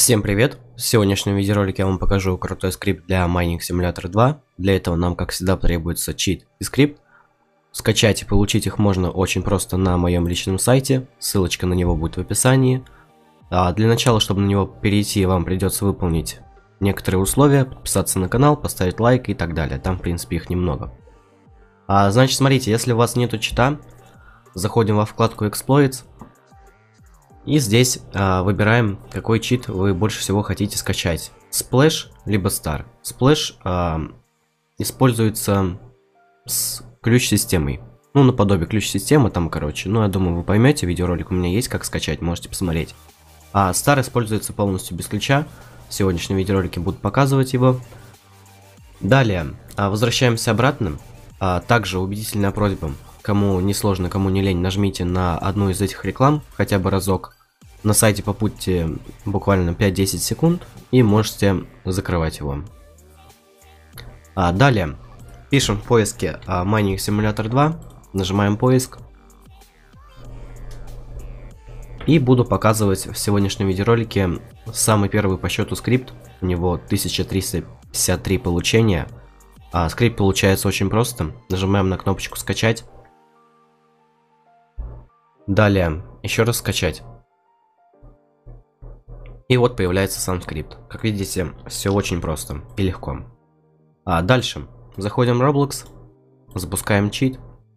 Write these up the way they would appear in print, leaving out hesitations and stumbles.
Всем привет! В сегодняшнем видеоролике я вам покажу крутой скрипт для Mining Simulator 2. Для этого нам, как всегда, потребуется чит и скрипт. Скачать и получить их можно очень просто на моем личном сайте, ссылочка на него будет в описании. Для начала, чтобы на него перейти, вам придется выполнить некоторые условия, подписаться на канал, поставить лайк и так далее. Там, в принципе, их немного. Значит, смотрите, если у вас нету чита, заходим во вкладку Exploits. И здесь выбираем, какой чит вы больше всего хотите скачать. Splash либо Star. Splash используется с ключ-системой. Ну, наподобие ключ-системы там, короче. Ну, я думаю, вы поймете, видеоролик у меня есть, как скачать, можете посмотреть. А Star используется полностью без ключа. В сегодняшнем видеоролике буду показывать его. Далее, возвращаемся обратно. Также убедительная просьба. Кому не сложно, кому не лень, нажмите на одну из этих реклам хотя бы разок. На сайте побудьте буквально 5-10 секунд и можете закрывать его. Далее пишем в поиске Mining Simulator 2, нажимаем поиск. И буду показывать в сегодняшнем видеоролике самый первый по счету скрипт. У него 1353 получения. Скрипт получается очень просто. Нажимаем на кнопочку скачать. Далее еще раз скачать. И вот появляется сам скрипт. Как видите, все очень просто и легко. Дальше заходим в Roblox, запускаем чит.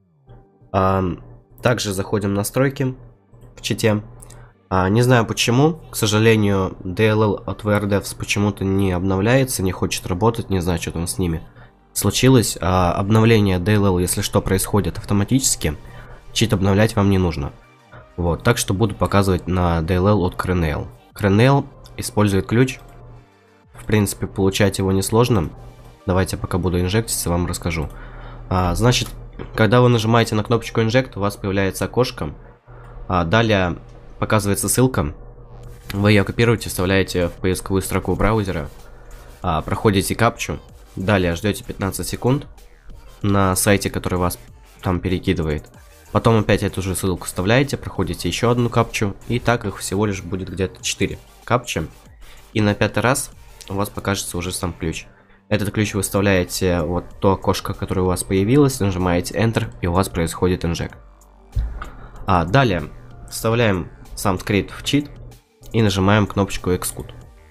Также заходим в настройки в чите. Не знаю почему, к сожалению, DLL от VRDevs почему-то не обновляется, не хочет работать, не знаю, что там с ними случилось. Обновление DLL, если что, происходит автоматически. Чит обновлять вам не нужно. Вот, так что буду показывать на DLL от Crenale. Crenale использует ключ. В принципе, получать его несложно. Давайте, пока буду инжектиться, вам расскажу. Значит, когда вы нажимаете на кнопочку Inject, у вас появляется окошко. Далее показывается ссылка. Вы ее копируете, вставляете в поисковую строку браузера. Проходите капчу. Далее ждете 15 секунд на сайте, который вас там перекидывает. Потом опять эту же ссылку вставляете, проходите еще одну капчу, и так их всего лишь будет где-то 4 капчи. И на 5-й раз у вас покажется уже сам ключ. Этот ключ вы вставляете вот то окошко, которое у вас появилось, нажимаете Enter, и у вас происходит инжект. Далее вставляем сам скрипт в чит и нажимаем кнопочку Execute.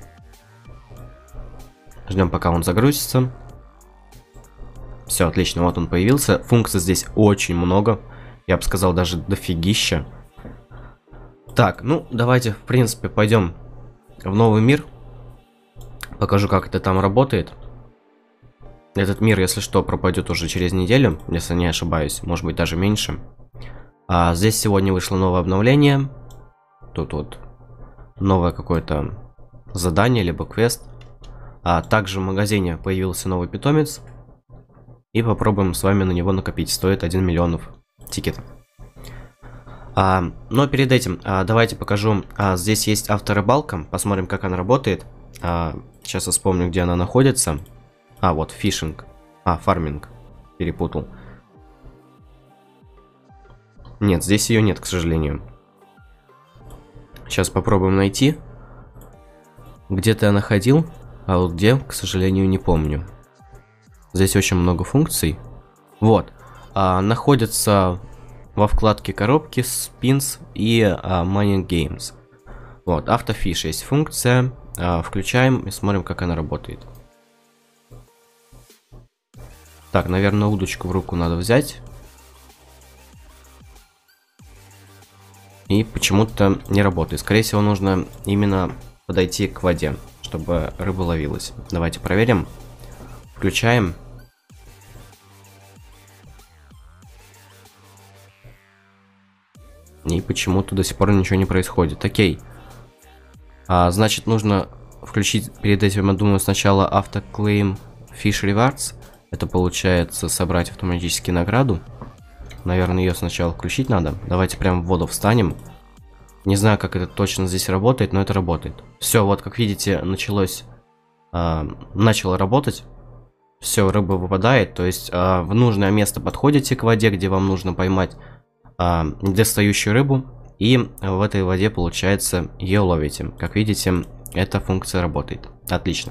Ждем, пока он загрузится. Все, отлично, вот он появился. Функций здесь очень много. Я бы сказал, даже дофигища. Так, ну, давайте, в принципе, пойдем в новый мир. Покажу, как это там работает. Этот мир, если что, пропадет уже через неделю, если не ошибаюсь. Может быть, даже меньше. Здесь сегодня вышло новое обновление. Тут вот новое какое-то задание, либо квест. Также в магазине появился новый питомец. И попробуем с вами на него накопить. Стоит 1 миллион тикетов. Но перед этим давайте покажу. Здесь есть авторыбалка. Посмотрим, как она работает. Сейчас я вспомню, где она находится. Вот, фишинг. Фарминг. Перепутал. Нет, здесь ее нет, к сожалению. Сейчас попробуем найти. Где-то я находил. А вот где, к сожалению, не помню. Здесь очень много функций. Вот. Находится во вкладке коробки, Spins и Mining Games. Вот, автофиш есть функция. Включаем и смотрим, как она работает. Так, наверное, удочку в руку надо взять. И почему-то не работает. Скорее всего, нужно именно подойти к воде, чтобы рыба ловилась. Давайте проверим. Включаем. И почему-то до сих пор ничего не происходит. Окей. Значит, нужно включить перед этим, я думаю, сначала автоклейм Fish Rewards. Это получается собрать автоматически награду. Наверное, ее сначала включить надо. Давайте прям в воду встанем. Не знаю, как это точно здесь работает, но это работает. Все, вот как видите, начало работать. Все, рыба выпадает. То есть в нужное место подходите к воде, где вам нужно поймать недостающую рыбу. И в этой воде, получается, ее ловите. Как видите, эта функция работает. Отлично.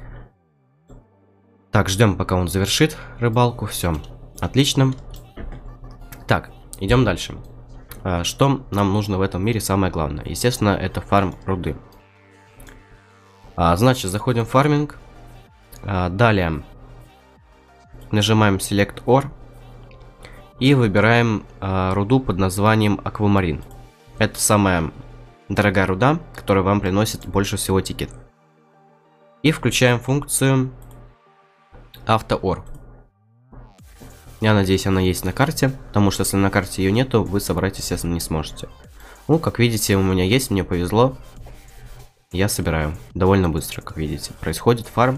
Так, ждем, пока он завершит рыбалку. Все, отлично. Так, идем дальше. Что нам нужно в этом мире самое главное? Естественно, это фарм руды. Значит, заходим в фарминг. Далее нажимаем Select Ore и выбираем руду под названием Аквамарин. Это самая дорогая руда, которая вам приносит больше всего тикетов. И включаем функцию AutoOre. Я надеюсь, она есть на карте, потому что если на карте ее нету, вы собрать, естественно, не сможете. Ну, как видите, у меня есть, мне повезло. Я собираю довольно быстро, как видите. Происходит фарм.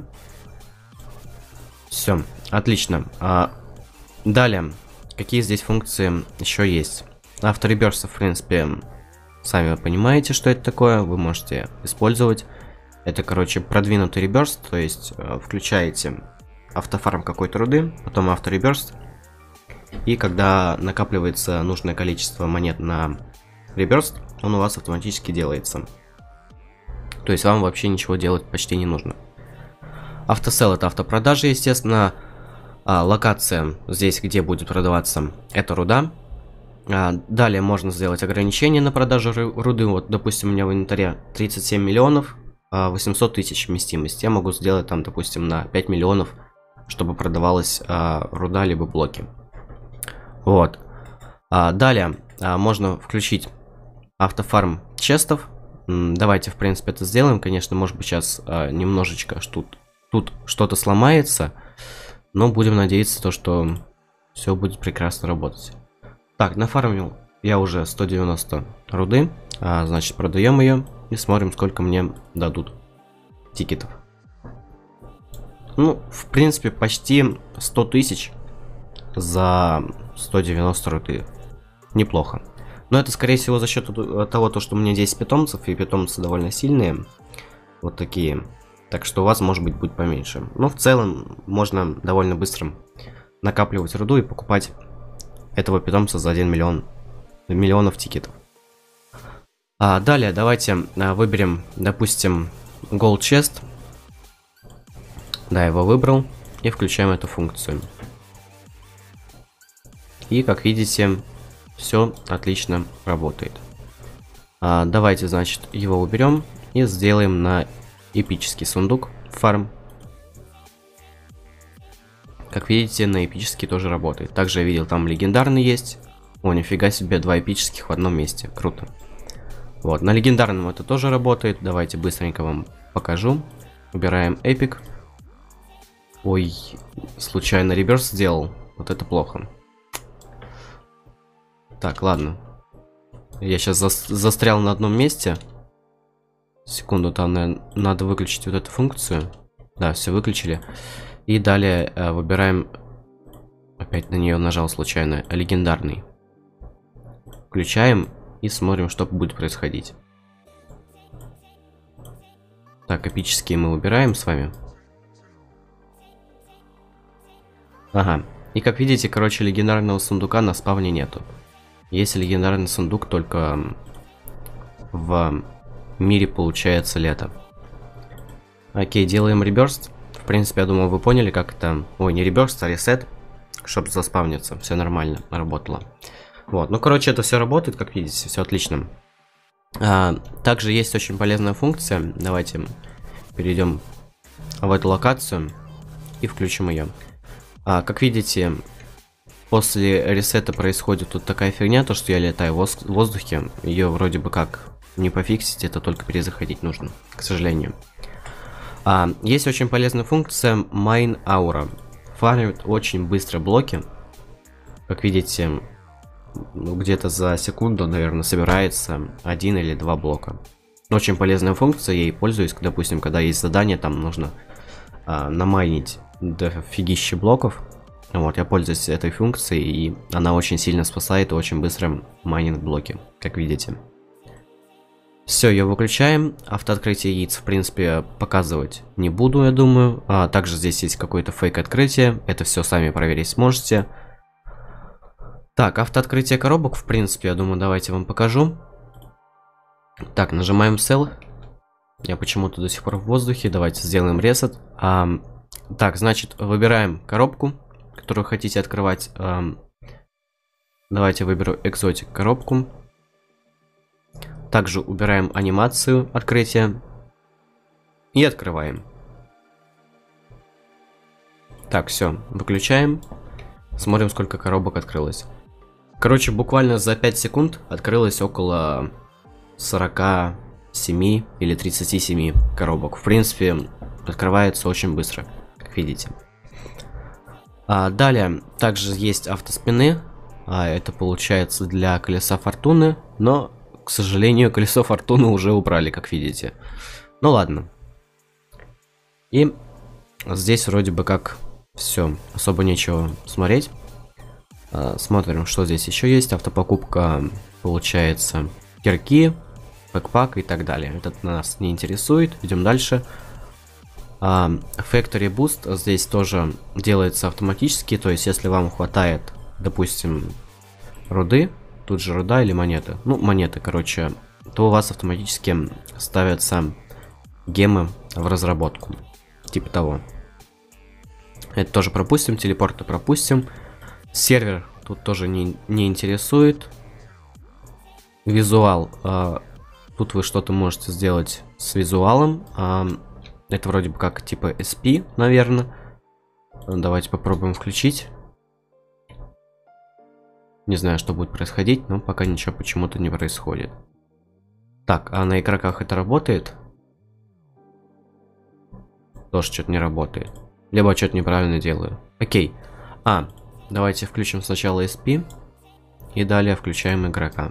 Все, отлично. Далее, какие здесь функции еще есть? Автореберсы, в принципе, сами вы понимаете, что это такое. Вы можете использовать. Это, короче, продвинутый реберст, то есть включаете автофарм какой-то руды, потом автореберст. И когда накапливается нужное количество монет на реберст, он у вас автоматически делается. То есть вам вообще ничего делать почти не нужно. Автосел — это автопродажи, естественно. Локация здесь, где будет продаваться, это руда. Далее можно сделать ограничение на продажу руды. Вот, допустим, у меня в инвентаре 37 миллионов 800 тысяч вместимость. Я могу сделать там, допустим, на 5 миллионов, чтобы продавалась руда либо блоки. Вот. Далее можно включить автофарм честов. Давайте, в принципе, это сделаем. Конечно, может быть, сейчас немножечко тут что-то сломается, но будем надеяться, то, что все будет прекрасно работать. Так, нафармил я уже 190 руды. Значит, продаем ее и смотрим, сколько мне дадут тикетов. Ну, в принципе, почти 100 тысяч за 190 руды. Неплохо. Но это, скорее всего, за счет того, что у меня 10 питомцев, и питомцы довольно сильные. Вот такие. Так что у вас, может быть, будет поменьше. Но в целом можно довольно быстро накапливать руду и покупать этого питомца за 1 миллионов тикетов. Далее давайте выберем, допустим, Gold Chest. Да, я его выбрал. И включаем эту функцию. И, как видите, все отлично работает. Давайте, значит, его уберем и сделаем на эпический сундук фарм. Как видите, на эпический тоже работает. Также я видел, там легендарный есть. О, нифига себе, 2 эпических в одном месте. Круто. Вот, на легендарном это тоже работает. Давайте быстренько вам покажу. Убираем эпик. Ой, случайно реверс сделал. Вот это плохо. Так, ладно. Я сейчас застрял на одном месте. Секунду, там, наверное, надо выключить вот эту функцию. Да, все выключили. И далее выбираем... Опять на нее нажал случайно. Легендарный. Включаем и смотрим, что будет происходить. Так, эпические мы убираем с вами. Ага. И как видите, короче, легендарного сундука на спавне нету. Есть легендарный сундук только в мире, получается, лето. Окей, делаем реберст. В принципе, я думаю, вы поняли, как это... Ой, не реберст, а ресет. Чтобы заспавниться. Все нормально, работало. Вот, ну, короче, это все работает, как видите, все отлично. Также есть очень полезная функция. Давайте перейдем в эту локацию и включим ее. Как видите, после ресета происходит тут такая фигня, то что я летаю в воздухе. Ее вроде бы как не пофиксить, это только перезаходить нужно, к сожалению. Есть очень полезная функция Mine Aura. Фармит очень быстро блоки. Как видите, где-то за секунду, наверное, собирается 1 или 2 блока. Очень полезная функция, я ей пользуюсь, допустим, когда есть задание, там нужно намайнить дофигища блоков. Вот, я пользуюсь этой функцией, и она очень сильно спасает и очень быстро майнит блоки, как видите. Все, ее выключаем. Автооткрытие яиц, в принципе, показывать не буду, я думаю. Также здесь есть какое-то фейк открытие. Это все сами проверить сможете. Так, автооткрытие коробок, в принципе, я думаю, давайте вам покажу. Так, нажимаем Sell. Я почему-то до сих пор в воздухе. Давайте сделаем ресет. Так, значит, выбираем коробку, которую хотите открывать. Давайте выберу экзотик коробку. Также убираем анимацию открытия. И открываем. Так, все, выключаем. Смотрим, сколько коробок открылось. Короче, буквально за 5 секунд открылось около 47 или 37 коробок. В принципе, открывается очень быстро, как видите. Далее, также есть автоспины. Это получается для колеса фортуны. Но, к сожалению, колесо фортуны уже убрали, как видите. Ну ладно. И здесь вроде бы как все. Особо нечего смотреть. Смотрим, что здесь еще есть. Автопокупка, получается, кирки, бэкпак и так далее. Этот нас не интересует. Идем дальше. Factory Boost здесь тоже делается автоматически. То есть, если вам хватает, допустим, руды, тут же руда или монеты. Ну, монеты, короче, то у вас автоматически ставятся гемы в разработку. Типа того. Это тоже пропустим. Телепорты пропустим. Сервер тут тоже не интересует. Визуал. Тут вы что-то можете сделать с визуалом. Это вроде бы как типа SP, наверное. Давайте попробуем включить. Не знаю, что будет происходить, но пока ничего почему-то не происходит. Так, а на игроках это работает? Тоже что-то не работает. Либо что-то неправильно делаю. Окей. Давайте включим сначала SP. И далее включаем игрока.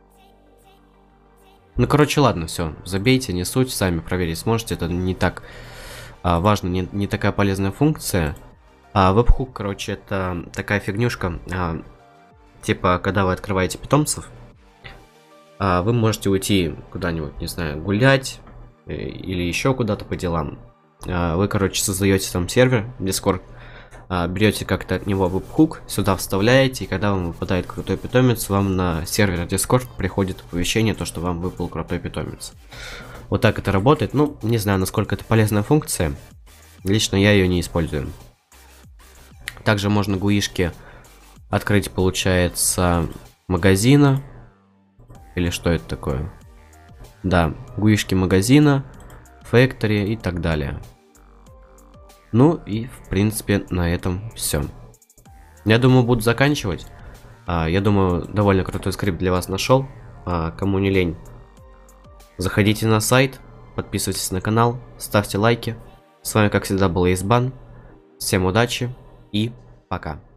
Ну, короче, ладно, все. Забейте, не суть. Сами проверить сможете. Это не так важно, не такая полезная функция. Вебхук, короче, это такая фигнюшка. Типа, когда вы открываете питомцев, вы можете уйти куда-нибудь, не знаю, гулять. Или еще куда-то по делам. Вы, короче, создаете там сервер, Discord, берете как-то от него вебхук, сюда вставляете, и когда вам выпадает крутой питомец, вам на сервер Discord приходит оповещение, то, что вам выпал крутой питомец. Вот так это работает. Ну, не знаю, насколько это полезная функция. Лично я ее не использую. Также можно гуишки открыть, получается, магазина. Или что это такое? Да, гуишки магазина, Factory и так далее. Ну и в принципе на этом все. Я думаю, буду заканчивать. Я думаю, довольно крутой скрипт для вас нашел. Кому не лень, заходите на сайт, подписывайтесь на канал, ставьте лайки. С вами, как всегда, был Избан. Всем удачи и пока.